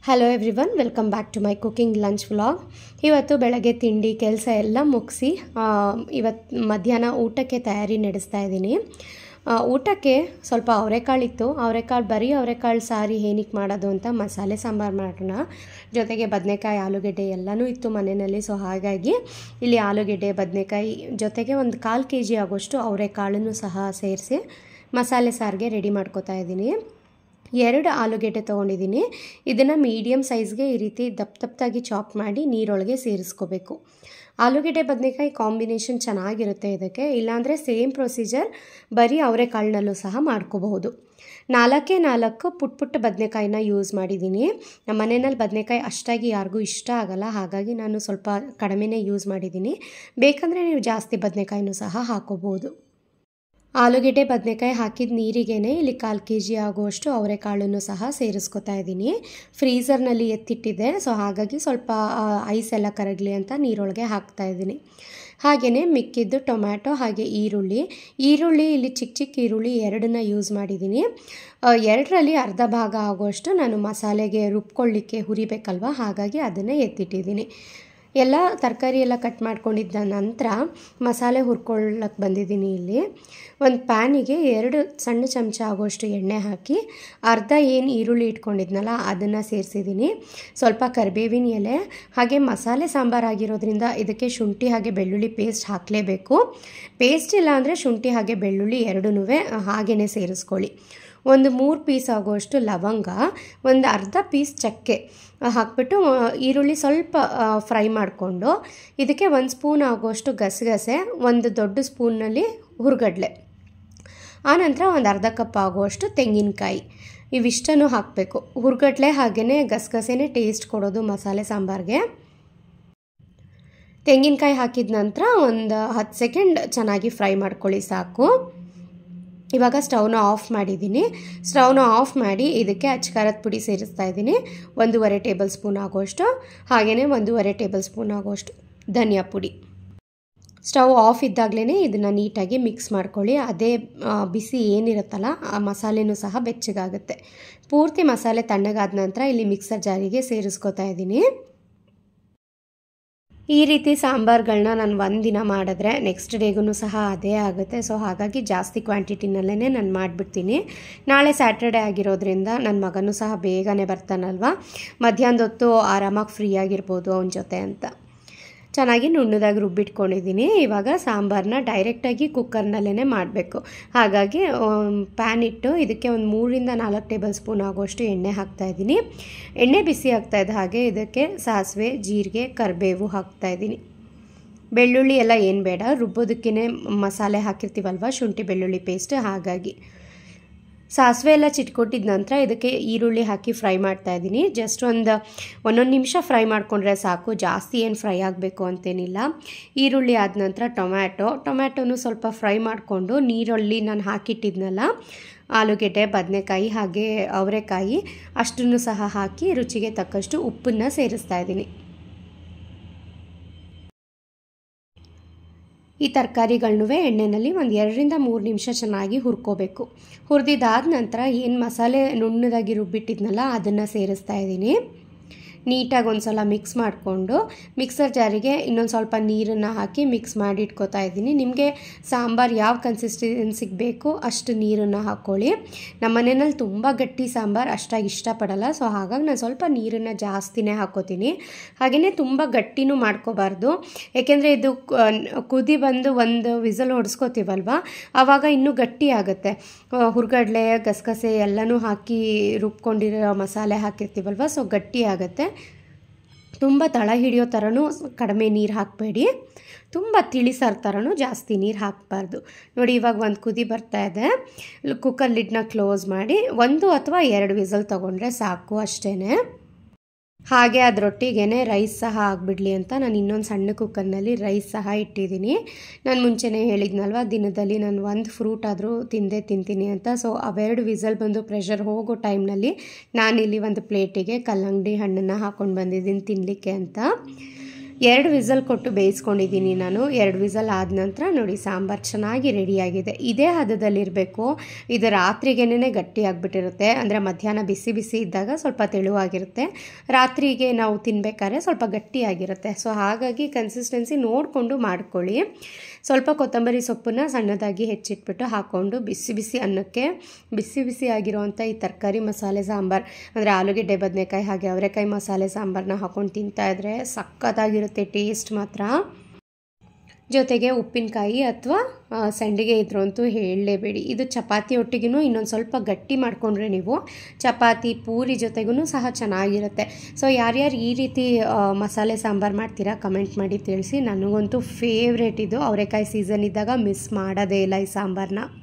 Hello everyone, welcome back to my cooking lunch vlog. ಇವತ್ತು ಬೆಳಗ್ಗೆ ತಿಂಡಿ ಕೆಲಸ ಎಲ್ಲ ಮುಗಿಸಿ ಇವತ್ತು ಮಧ್ಯಾಹ್ನ ಊಟಕ್ಕೆ ತಯಾರಿ ನಡೆಸ್ತಾ ಇದ್ದೀನಿ. ಊಟಕ್ಕೆ ಸ್ವಲ್ಪ ಅವರೆಕಾಳಿತ್ತು. ಬರೀ ಅವರೆಕಾಳು ಸಾರಿ ಏನಕ್ಕೆ ಮಾಡೋದು ಅಂತ ಮಸಾಲೆ ಸಾಂಬಾರು ಮಾಡೋಣ. ಜೊತೆಗೆ ಬದನೆಕಾಯಿ, ಆಲೂಗೆಡ್ಡೆ ಎಲ್ಲನೂ ಇತ್ತು ಮನೆಯಲ್ಲಿ. ಸೊ ಹಾಗಾಗಿ ಇಲ್ಲಿ ಆಲೂಗೆಡ್ಡೆ, ಬದನೆಕಾಯಿ ಜೊತೆಗೆ ಒಂದು 1/4 kg ಆಗೋಷ್ಟು ಅವರೆಕಾಳನ್ನು ಸಹ ಸೇರಿಸಿ ಮಸಾಲೆ ಸಾರಿಗೆ ರೆಡಿ ಮಾಡ್ಕೋತಾ ಇದ್ದೀನಿ. 2 ಆಲೂಗೆಡ್ಡೆ ತೊಗೊಂಡಿದ್ದೀನಿ. ಇದನ್ನು ಮೀಡಿಯಮ್ ಸೈಜ್ಗೆ ಈ ರೀತಿ ದಪ್ಪದಾಗಿ ಚಾಪ್ ಮಾಡಿ ನೀರೊಳಗೆ ಸೇರಿಸ್ಕೋಬೇಕು. ಆಲೂಗೆಡ್ಡೆ ಬದನೆಕಾಯಿ ಕಾಂಬಿನೇಷನ್ ಚೆನ್ನಾಗಿರುತ್ತೆ ಇದಕ್ಕೆ. ಇಲ್ಲಾಂದರೆ ಸೇಮ್ ಪ್ರೊಸೀಜರ್ ಬರೀ ಅವರೆಕಾಳಿನಲ್ಲೂ ಸಹ ಮಾಡ್ಕೋಬಹುದು. 4 ಪುಟ್ಟ ಬದನೆಕಾಯಿನ ಯೂಸ್ ಮಾಡಿದ್ದೀನಿ. ನಮ್ಮ ಮನೆಯಲ್ಲಿ ಬದನೆಕಾಯಿ ಅಷ್ಟಾಗಿ ಯಾರಿಗೂ ಇಷ್ಟ ಆಗಲ್ಲ, ಹಾಗಾಗಿ ನಾನು ಸ್ವಲ್ಪ ಕಡಿಮೆನೇ ಯೂಸ್ ಮಾಡಿದ್ದೀನಿ. ಬೇಕಂದರೆ ನೀವು ಜಾಸ್ತಿ ಬದನೆಕಾಯಿನೂ ಸಹ ಹಾಕೋಬಹುದು. ಆಲೂಗೆಡ್ಡೆ ಬದನೆಕಾಯಿ ಹಾಕಿದ ನೀರಿಗೇ ಇಲ್ಲಿ 1/4 kg ಆಗುವಷ್ಟು ಅವರೆಕಾಳನ್ನು ಸಹ ಸೇರಿಸ್ಕೊತಾ ಇದ್ದೀನಿ. ಫ್ರೀಝರ್ನಲ್ಲಿ ಎತ್ತಿಟ್ಟಿದ್ದೆ, ಸೊ ಹಾಗಾಗಿ ಸ್ವಲ್ಪ ಐಸ್ ಎಲ್ಲ ಕರಗಲಿ ಅಂತ ನೀರೊಳಗೆ ಹಾಕ್ತಾ ಇದ್ದೀನಿ. ಹಾಗೆಯೇ ಮಿಕ್ಕಿದ್ದು ಟೊಮ್ಯಾಟೊ ಹಾಗೆ ಈರುಳ್ಳಿ ಇಲ್ಲಿ ಚಿಕ್ಕ ಈರುಳ್ಳಿ 2 ಯೂಸ್ ಮಾಡಿದ್ದೀನಿ. 2ರಲ್ಲಿ ಅರ್ಧ ಭಾಗ ಆಗುವಷ್ಟು ನಾನು ಮಸಾಲೆಗೆ ರುಬ್ಕೊಳ್ಳಿಕ್ಕೆ ಹುರಿಬೇಕಲ್ವ, ಹಾಗಾಗಿ ಅದನ್ನೇ ಎತ್ತಿಟ್ಟಿದ್ದೀನಿ. ಎಲ್ಲ ತರಕಾರಿ ಎಲ್ಲ ಕಟ್ ಮಾಡ್ಕೊಂಡಿದ್ದ ನಂತರ ಮಸಾಲೆ ಹುರ್ಕೊಳ್ಳೋಕ್ಕೆ ಬಂದಿದ್ದೀನಿ. ಇಲ್ಲಿ ಒಂದು ಪ್ಯಾನಿಗೆ 2 ಸಣ್ಣ ಚಮಚ ಆಗೋಷ್ಟು ಎಣ್ಣೆ ಹಾಕಿ ಅರ್ಧ ಏನು ಈರುಳ್ಳಿ ಇಟ್ಕೊಂಡಿದ್ನಲ್ಲ ಅದನ್ನು ಸೇರಿಸಿದ್ದೀನಿ. ಸ್ವಲ್ಪ ಕರಿಬೇವಿನ ಎಲೆ ಹಾಗೆ ಮಸಾಲೆ ಸಾಂಬಾರಾಗಿರೋದ್ರಿಂದ ಇದಕ್ಕೆ ಶುಂಠಿ ಹಾಗೆ ಬೆಳ್ಳುಳ್ಳಿ ಪೇಸ್ಟ್ ಹಾಕಲೇಬೇಕು. ಪೇಸ್ಟ್ ಇಲ್ಲ ಅಂದರೆ ಶುಂಠಿ ಹಾಗೆ ಬೆಳ್ಳುಳ್ಳಿ 2ನೂ ಹಾಗೇ ಸೇರಿಸ್ಕೊಳ್ಳಿ. ಒಂದು 3 ಪೀಸ್ ಆಗುವಷ್ಟು ಲವಂಗ, ಒಂದು ಅರ್ಧ ಪೀಸ್ ಚಕ್ಕೆ ಹಾಕ್ಬಿಟ್ಟು ಈರುಳ್ಳಿ ಸ್ವಲ್ಪ ಫ್ರೈ ಮಾಡಿಕೊಂಡು ಇದಕ್ಕೆ 1 ಸ್ಪೂನ್ ಆಗುವಷ್ಟು ಗಸಗಸೆ, ಒಂದು ದೊಡ್ಡ ಸ್ಪೂನ್ನಲ್ಲಿ ಹುರ್ಗಡ್ಲೆ, ಆನಂತರ ಒಂದು ಅರ್ಧ ಕಪ್ ಆಗುವಷ್ಟು ತೆಂಗಿನಕಾಯಿ, ಇವಿಷ್ಟನ್ನು ಹಾಕಬೇಕು. ಹುರ್ಗಡ್ಲೆ ಹಾಗೆಯೇ ಗಸಗಸೆನೇ ಟೇಸ್ಟ್ ಕೊಡೋದು ಮಸಾಲೆ ಸಾಂಬಾರಿಗೆ. ತೆಂಗಿನಕಾಯಿ ಹಾಕಿದ ನಂತರ ಒಂದು 10 ಸೆಕೆಂಡ್ ಚೆನ್ನಾಗಿ ಫ್ರೈ ಮಾಡ್ಕೊಳ್ಳಿ ಸಾಕು. ಇವಾಗ ಸ್ಟವ್ನ ಆಫ್ ಮಾಡಿದ್ದೀನಿ. ಸ್ಟವ್ನ ಆಫ್ ಮಾಡಿ ಇದಕ್ಕೆ ಅಚ್ಚಕಾರದ ಪುಡಿ ಸೇರಿಸ್ತಾ ಇದ್ದೀನಿ. 1.5 ಟೇಬಲ್ ಸ್ಪೂನ್ ಆಗುವಷ್ಟು, ಹಾಗೆಯೇ 1.5 ಟೇಬಲ್ ಸ್ಪೂನ್ ಆಗುವಷ್ಟು ಧನಿಯಾ ಪುಡಿ. ಸ್ಟವ್ ಆಫ್ ಇದ್ದಾಗಲೇ ಇದನ್ನು ನೀಟಾಗಿ ಮಿಕ್ಸ್ ಮಾಡ್ಕೊಳ್ಳಿ. ಅದೇ ಬಿಸಿ ಏನಿರುತ್ತಲ್ಲ ಆ ಮಸಾಲೆನೂ ಸಹ ಬೆಚ್ಚಗಾಗುತ್ತೆ. ಪೂರ್ತಿ ಮಸಾಲೆ ತಣ್ಣಗಾದ ನಂತರ ಇಲ್ಲಿ ಮಿಕ್ಸರ್ ಜಾರಿಗೆ ಸೇರಿಸ್ಕೊತಾ ಇದ್ದೀನಿ. ಈ ರೀತಿ ಸಾಂಬಾರುಗಳನ್ನ ನಾನು ಒಂದಿನ ಮಾಡಿದ್ರೆ ನೆಕ್ಸ್ಟ್ ಡೇಗೂ ಸಹ ಅದೇ ಆಗುತ್ತೆ. ಸೊ ಹಾಗಾಗಿ ಜಾಸ್ತಿ ಕ್ವಾಂಟಿಟಿನಲ್ಲೇ ನಾನು ಮಾಡಿಬಿಡ್ತೀನಿ. ನಾಳೆ ಸ್ಯಾಟರ್ಡೆ ಆಗಿರೋದ್ರಿಂದ ನನ್ನ ಮಗನೂ ಸಹ ಬೇಗನೆ ಬರ್ತಾನಲ್ವ, ಮಧ್ಯಾಹ್ನದ ಹೊತ್ತು ಆರಾಮಾಗಿ ಫ್ರೀ ಆಗಿರ್ಬೋದು ಅವನ ಜೊತೆ ಅಂತ ಚೆನ್ನಾಗಿ ನುಣ್ಣದಾಗಿ ರುಬ್ಬಿಟ್ಕೊಂಡಿದ್ದೀನಿ. ಇವಾಗ ಸಾಂಬಾರನ್ನ ಡೈರೆಕ್ಟಾಗಿ ಕುಕ್ಕರ್ನಲ್ಲೇ ಮಾಡಬೇಕು. ಹಾಗಾಗಿ ಪ್ಯಾನ್ ಇಟ್ಟು ಇದಕ್ಕೆ ಒಂದು 3-4 ಟೇಬಲ್ ಸ್ಪೂನ್ ಆಗುವಷ್ಟು ಎಣ್ಣೆ ಹಾಕ್ತಾಯಿದ್ದೀನಿ. ಎಣ್ಣೆ ಬಿಸಿ ಆಗ್ತಾಯಿದ್ದ ಹಾಗೆ ಇದಕ್ಕೆ ಸಾಸಿವೆ, ಜೀರಿಗೆ, ಕರಿಬೇವು ಹಾಕ್ತಾಯಿದ್ದೀನಿ. ಬೆಳ್ಳುಳ್ಳಿ ಎಲ್ಲ ಏನು ಬೇಡ, ರುಬ್ಬೋದಕ್ಕೇ ಮಸಾಲೆ ಹಾಕಿರ್ತೀವಲ್ವ ಶುಂಠಿ ಬೆಳ್ಳುಳ್ಳಿ ಪೇಸ್ಟ್, ಹಾಗಾಗಿ ಸಾಸಿವೆ ಎಲ್ಲ ಚಿಟ್ಕೊಟ್ಟಿದ ನಂತರ ಇದಕ್ಕೆ ಈರುಳ್ಳಿ ಹಾಕಿ ಫ್ರೈ ಮಾಡ್ತಾಯಿದ್ದೀನಿ. ಜಸ್ಟ್ ಒಂದೊಂದು ನಿಮಿಷ ಫ್ರೈ ಮಾಡಿಕೊಂಡ್ರೆ ಸಾಕು, ಜಾಸ್ತಿ ಏನು ಫ್ರೈ ಆಗಬೇಕು ಅಂತೇನಿಲ್ಲ. ಈರುಳ್ಳಿ ಆದ ನಂತರ ಟೊಮ್ಯಾಟೊನೂ ಸ್ವಲ್ಪ ಫ್ರೈ ಮಾಡಿಕೊಂಡು ನೀರಲ್ಲಿ ನಾನು ಹಾಕಿಟ್ಟಿದ್ನಲ್ಲ ಆಲೂಗೆಡ್ಡೆ, ಬದನೆಕಾಯಿ ಹಾಗೆ ಅವರೆಕಾಯಿ ಅಷ್ಟನ್ನು ಸಹ ಹಾಕಿ ರುಚಿಗೆ ತಕ್ಕಷ್ಟು ಉಪ್ಪನ್ನು ಸೇರಿಸ್ತಾ ಇದ್ದೀನಿ. ಈ ತರಕಾರಿಗಳನ್ನೂ ಎಣ್ಣೆಯಲ್ಲಿ ಒಂದು 2-3 ನಿಮಿಷ ಚೆನ್ನಾಗಿ ಹುರ್ಕೋಬೇಕು. ಹುರಿದಿದ್ದಾದ ನಂತರ ಏನು ಮಸಾಲೆ ನುಣ್ಣದಾಗಿ ರುಬ್ಬಿಟ್ಟಿದ್ನಲ್ಲ ಅದನ್ನು ಸೇರಿಸ್ತಾ ಇದ್ದೀನಿ. ನೀಟಾಗಿ ಒಂದು ಸಲ ಮಿಕ್ಸ್ ಮಾಡಿಕೊಂಡು ಮಿಕ್ಸರ್ ಜಾರಿಗೆ ಇನ್ನೊಂದು ಸ್ವಲ್ಪ ನೀರನ್ನು ಹಾಕಿ ಮಿಕ್ಸ್ ಮಾಡಿ ಇಟ್ಕೋತಾ ಇದ್ದೀನಿ. ನಿಮಗೆ ಸಾಂಬಾರು ಯಾವ ಕನ್ಸಿಸ್ಟೆನ್ಸಿಗೆ ಬೇಕು ಅಷ್ಟು ನೀರನ್ನು ಹಾಕ್ಕೊಳ್ಳಿ. ನಮ್ಮ ಮನೆಯಲ್ಲಿ ತುಂಬ ಗಟ್ಟಿ ಸಾಂಬಾರು ಅಷ್ಟಾಗಿ ಇಷ್ಟಪಡಲ್ಲ, ಸೊ ಹಾಗಾಗಿ ನಾನು ಸ್ವಲ್ಪ ನೀರನ್ನು ಜಾಸ್ತಿನೇ ಹಾಕ್ಕೋತೀನಿ. ಹಾಗೆಯೇ ತುಂಬ ಗಟ್ಟಿನೂ ಮಾಡ್ಕೋಬಾರ್ದು, ಏಕೆಂದರೆ ಇದು ಕುದಿ ಬಂದು ಒಂದು ವಿಸಲ್ ಹೊಡೆಸ್ಕೋತೀವಲ್ವ ಆವಾಗ ಇನ್ನೂ ಗಟ್ಟಿ ಆಗುತ್ತೆ. ಹುರ್ಗಡ್ಲೆ, ಗಸಗಸೆ ಎಲ್ಲನೂ ಹಾಕಿ ರುಬ್ಕೊಂಡಿರೋ ಮಸಾಲೆ ಹಾಕಿರ್ತೀವಲ್ವ, ಸೊ ಗಟ್ಟಿ ಆಗುತ್ತೆ. ತುಂಬ ತಳ ಹಿಡಿಯೋ ಥರನೂ ಕಡಿಮೆ ನೀರು ಹಾಕಬೇಡಿ, ತುಂಬ ತಿಳಿಸಾರು ಥರನೂ ಜಾಸ್ತಿ ನೀರು ಹಾಕಬಾರ್ದು. ನೋಡಿ ಇವಾಗ ಒಂದು ಕುದಿ ಬರ್ತಾ ಇದೆ. ಕುಕ್ಕರ್ ಲಿಡ್ನ ಕ್ಲೋಸ್ ಮಾಡಿ 1 ಅಥವಾ 2 ವಿಸಲ್ ತೊಗೊಂಡ್ರೆ ಸಾಕು ಅಷ್ಟೇ. ಹಾಗೆ ಅದರೊಟ್ಟಿಗೆ ರೈಸ್ ಸಹ ಆಗಿಬಿಡಲಿ ಅಂತ ನಾನು ಇನ್ನೊಂದು ಸಣ್ಣ ಕುಕ್ಕರ್ನಲ್ಲಿ ರೈಸ್ ಸಹ ಇಟ್ಟಿದ್ದೀನಿ. ನಾನು ಮುಂಚೆನೇ ಹೇಳಿದ್ನಲ್ವ ದಿನದಲ್ಲಿ ನಾನು 1 ಫ್ರೂಟ್ ಆದರೂ ತಿಂತೀನಿ ಅಂತ. ಸೊ ಅವೆರಡು ವಿಸಲ್ ಬಂದು ಪ್ರೆಷರ್ ಹೋಗೋ ಟೈಮ್ನಲ್ಲಿ ನಾನಿಲ್ಲಿ ಒಂದು ಪ್ಲೇಟಿಗೆ ಕಲ್ಲಂಗಡಿ ಹಣ್ಣನ್ನು ಹಾಕ್ಕೊಂಡು ಬಂದಿದ್ದೀನಿ ತಿನ್ನಲಿಕ್ಕೆ ಅಂತ. 2 ವಿಸಲ್ ಕೊಟ್ಟು ಬೇಯಿಸ್ಕೊಂಡಿದ್ದೀನಿ ನಾನು. 2 ವಿಸಲ್ ಆದ ನಂತರ ನೋಡಿ ಸಾಂಬಾರು ಚೆನ್ನಾಗಿ ರೆಡಿಯಾಗಿದೆ. ಇದೇ ಹದದಲ್ಲಿರಬೇಕು. ಇದು ರಾತ್ರಿಗೇನೆ ಗಟ್ಟಿ ಆಗಿಬಿಟ್ಟಿರುತ್ತೆ. ಅಂದರೆ ಮಧ್ಯಾಹ್ನ ಬಿಸಿ ಬಿಸಿ ಇದ್ದಾಗ ಸ್ವಲ್ಪ ತೆಳುವಾಗಿರುತ್ತೆ, ರಾತ್ರಿಗೆ ನಾವು ತಿನ್ನಬೇಕಾದ್ರೆ ಸ್ವಲ್ಪ ಗಟ್ಟಿಯಾಗಿರುತ್ತೆ. ಸೊ ಹಾಗಾಗಿ ಕನ್ಸಿಸ್ಟೆನ್ಸಿ ನೋಡಿಕೊಂಡು ಮಾಡ್ಕೊಳ್ಳಿ. ಸ್ವಲ್ಪ ಕೊತ್ತಂಬರಿ ಸೊಪ್ಪನ್ನ ಸಣ್ಣದಾಗಿ ಹೆಚ್ಚಿಟ್ಬಿಟ್ಟು ಹಾಕ್ಕೊಂಡು ಬಿಸಿ ಬಿಸಿ ಅನ್ನಕ್ಕೆ ಬಿಸಿ ಬಿಸಿ ಆಗಿರೋವಂಥ ಈ ತರಕಾರಿ ಮಸಾಲೆ ಸಾಂಬಾರು ಅಂದರೆ ಆಲೂಗೆಡ್ಡೆ, ಬದನೆಕಾಯಿ ಹಾಗೆ ಅವರೆಕಾಯಿ ಮಸಾಲೆ ಸಾಂಬಾರನ್ನ ಹಾಕ್ಕೊಂಡು ತಿಂತಾಯಿದ್ರೆ ಸಖತ್ತಾಗಿರುತ್ತೆ ಟೇಸ್ಟ್ ಮಾತ್ರ. ಜೊತೆಗೆ ಉಪ್ಪಿನಕಾಯಿ ಅಥವಾ ಸಂಡಿಗೆ ಇದ್ರು ಅಂತೂ ಹೇಳಲೇಬೇಡಿ. ಇದು ಚಪಾತಿ ಒಟ್ಟಿಗೂ ಇನ್ನೊಂದು ಸ್ವಲ್ಪ ಗಟ್ಟಿ ಮಾಡಿಕೊಂಡ್ರೆ ನೀವು ಚಪಾತಿ ಪೂರಿ ಜೊತೆಗೂ ಸಹ ಚೆನ್ನಾಗಿರುತ್ತೆ. ಸೊ ಯಾರ್ಯಾರು ಈ ರೀತಿ ಮಸಾಲೆ ಸಾಂಬಾರು ಮಾಡ್ತೀರಾ ಕಮೆಂಟ್ ಮಾಡಿ ತಿಳಿಸಿ. ನನಗಂತೂ ಫೇವ್ರೇಟ್ ಇದು. ಅವರೆಕಾಯಿ ಸೀಸನ್ ಇದ್ದಾಗ ಮಿಸ್ ಮಾಡೋದೇ ಇಲ್ಲ ಈ ಸಾಂಬಾರನ್ನ.